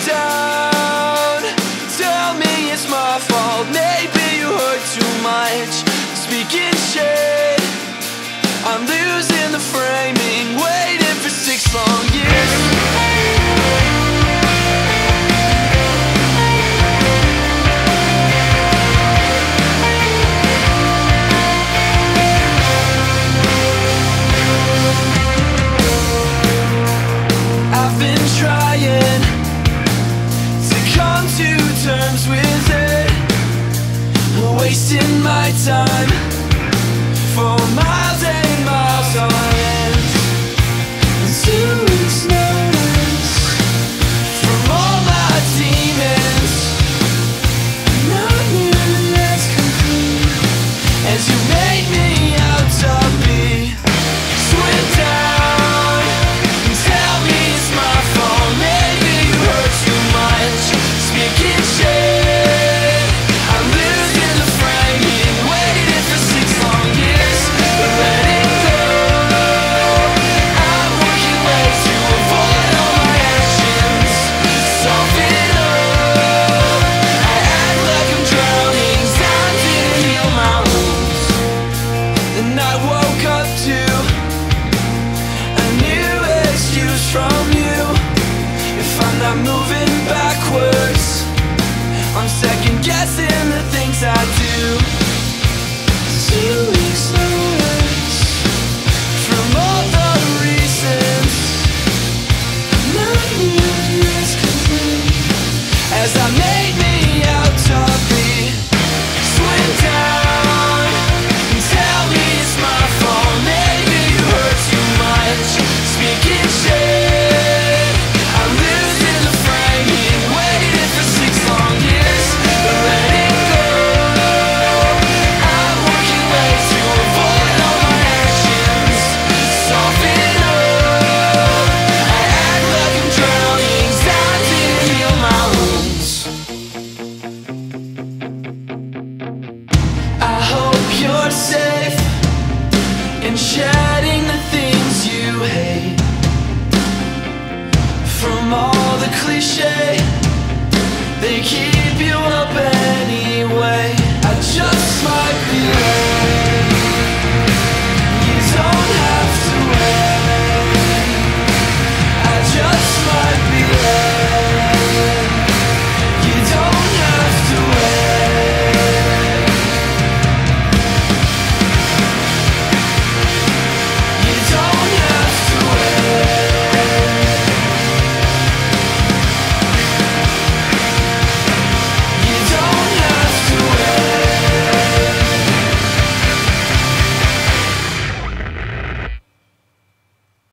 down. Tell me it's my fault, maybe you hurt too much. Speaking shit, I'm losing the framing, waiting for 6 long years. I've been trying to come to terms with it, wasting my time for miles and miles on end. 2 weeks notice from all my demons, nothing that's complete, as you made me out to be. Swim down and tell me it's my fault, maybe you hurt too much. Speaking shit, I'm losing the framing, waiting for 6 long years. But let it go, I'm working ways to avoid all my actions. Soften up, I act like I'm drowning, time didn't heal my wounds. Then I woke up to a new excuse from you. If I'm not moving backwards, I'm second guessing the things I do. 2 weeks notice from all the reasons, nothing is complete, as I made me out to be. Swim down and tell me it's my fault, maybe you hurt too much. Speaking shit, I'm losing the framing, waiting for 6 long years. But let it go, I'm working ways to avoid all my actions. Soften up, I act like I'm drowning, time didn't heal my wounds. I hope you're safe in shedding the things you hate. From all the cliche, they keep you up anyway. I just